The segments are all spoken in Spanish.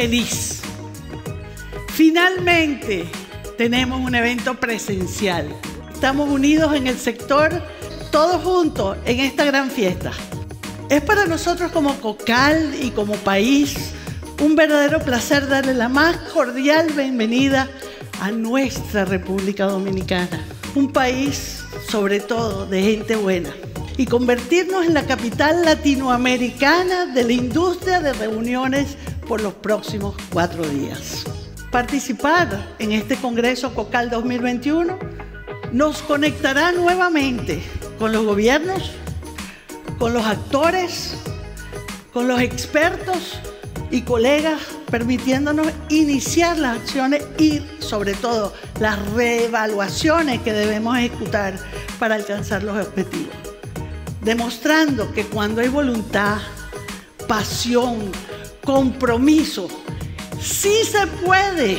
feliz. Finalmente tenemos un evento presencial. Estamos unidos en el sector, todos juntos en esta gran fiesta. Es para nosotros como Cocal y como país un verdadero placer darle la más cordial bienvenida a nuestra República Dominicana, un país sobre todo de gente buena, y convertirnos en la capital latinoamericana de la industria de reuniones por los próximos 4 días. Participar en este Congreso Cocal 2021 nos conectará nuevamente con los gobiernos, con los actores, con los expertos y colegas, permitiéndonos iniciar las acciones y, sobre todo, las reevaluaciones que debemos ejecutar para alcanzar los objetivos. Demostrando que cuando hay voluntad, pasión, compromiso, sí se puede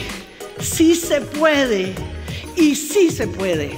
y sí se puede.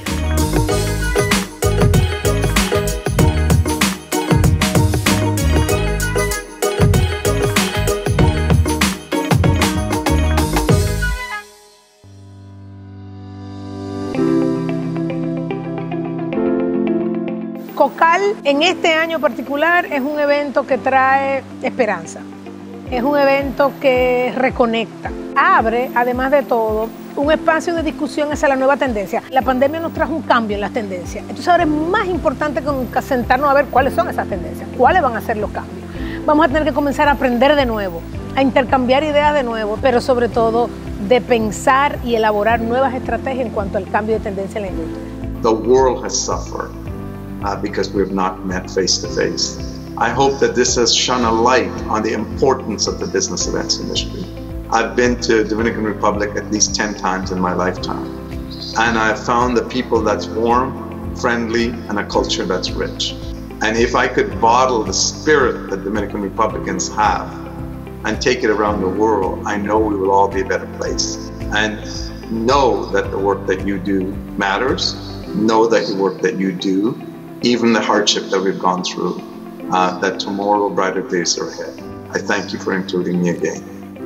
Cocal en este año particular es un evento que trae esperanza, es un evento que reconecta, abre además de todo un espacio de discusión hacia la nueva tendencia. La pandemia nos trajo un cambio en las tendencias, entonces ahora es más importante que nunca sentarnos a ver cuáles son esas tendencias, cuáles van a ser los cambios. Vamos a tener que comenzar a aprender de nuevo, a intercambiar ideas de nuevo, pero sobre todo de pensar y elaborar nuevas estrategias en cuanto al cambio de tendencia en la industria. The world has suffered. Because we have not met face to face. I hope that this has shone a light on the importance of the business events industry. I've been to Dominican Republic at least 10 times in my lifetime, and I've found the people that's warm, friendly, and a culture that's rich. And if I could bottle the spirit that Dominican Republicans have and take it around the world, I know we will all be a better place. And know that the work that you do matters. Know that the work that you do, even the hardship that we've gone through, that tomorrow brighter days are ahead. I thank you for including me again.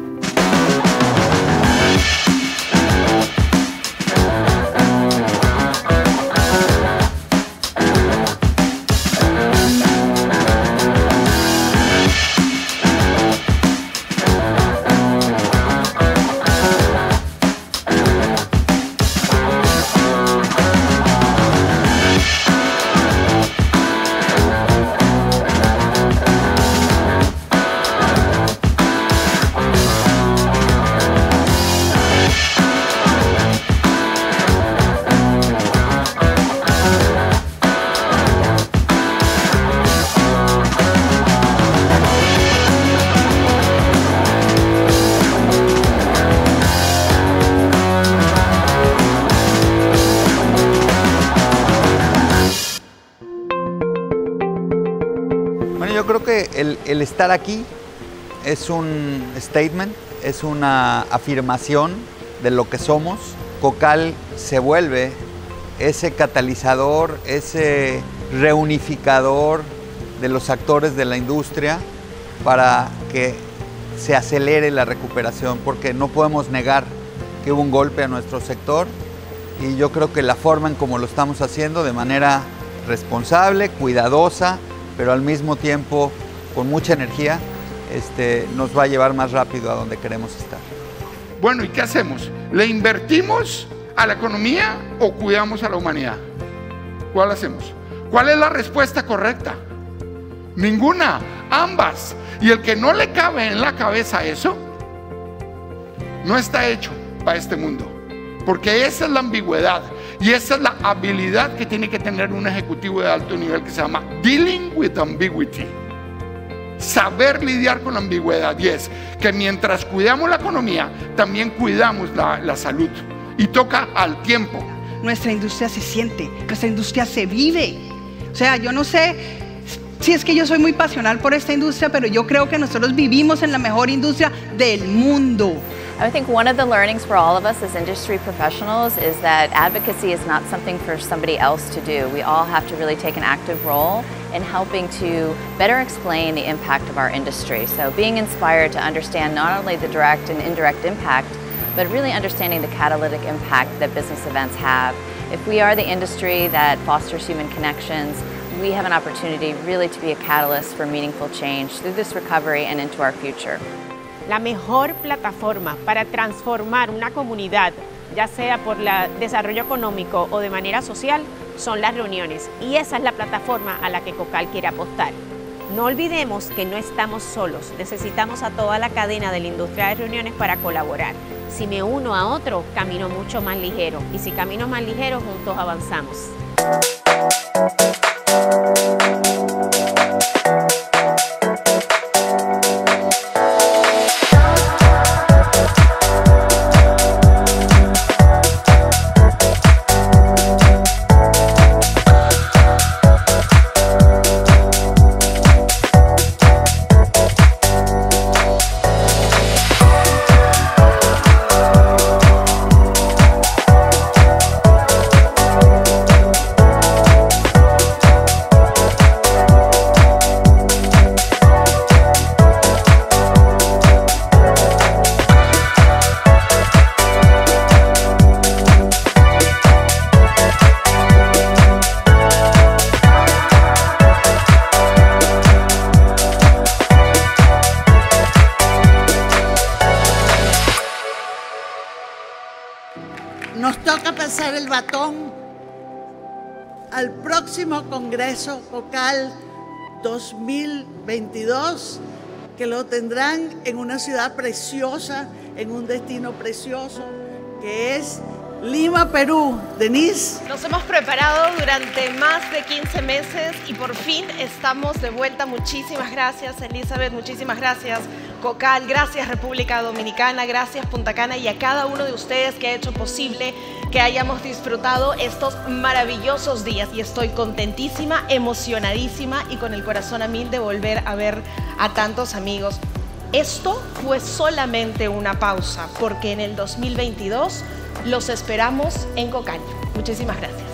Yo creo que el estar aquí es un statement, es una afirmación de lo que somos. Cocal se vuelve ese catalizador, ese reunificador de los actores de la industria para que se acelere la recuperación, porque no podemos negar que hubo un golpe a nuestro sector, y yo creo que la forma en cómo lo estamos haciendo, de manera responsable, cuidadosa, pero al mismo tiempo con mucha energía, nos va a llevar más rápido a donde queremos estar. Bueno, ¿y qué hacemos? ¿Le invertimos a la economía o cuidamos a la humanidad? ¿Cuál hacemos? ¿Cuál es la respuesta correcta? Ninguna, ambas. Y el que no le cabe en la cabeza eso, no está hecho para este mundo. Porque esa es la ambigüedad y esa es la habilidad que tiene que tener un ejecutivo de alto nivel, que se llama Dealing with Ambiguity. Saber lidiar con la ambigüedad, y es que mientras cuidamos la economía, también cuidamos la salud, y toca al tiempo. Nuestra industria se siente, nuestra industria se vive. O sea, yo no sé si es que yo soy muy pasional por esta industria, pero yo creo que nosotros vivimos en la mejor industria del mundo. I think one of the learnings for all of us as industry professionals is that advocacy is not something for somebody else to do. We all have to really take an active role in helping to better explain the impact of our industry. So being inspired to understand not only the direct and indirect impact, but really understanding the catalytic impact that business events have. If we are the industry that fosters human connections, we have an opportunity really to be a catalyst for meaningful change through this recovery and into our future. La mejor plataforma para transformar una comunidad, ya sea por el desarrollo económico o de manera social, son las reuniones. Y esa es la plataforma a la que COCAL quiere apostar. No olvidemos que no estamos solos, necesitamos a toda la cadena de la industria de reuniones para colaborar. Si me uno a otro, camino mucho más ligero. Y si camino más ligero, juntos avanzamos. Nos toca pasar el batón al próximo Congreso COCAL 2022, que lo tendrán en una ciudad preciosa, en un destino precioso, que es Lima, Perú. Denise. Nos hemos preparado durante más de 15 meses y por fin estamos de vuelta. Muchísimas gracias, Elizabeth, muchísimas gracias, COCAL, gracias República Dominicana, gracias Punta Cana y a cada uno de ustedes que ha hecho posible que hayamos disfrutado estos maravillosos días. Y estoy contentísima, emocionadísima y con el corazón a mil de volver a ver a tantos amigos. Esto fue solamente una pausa, porque en el 2022 los esperamos en COCAL. Muchísimas gracias.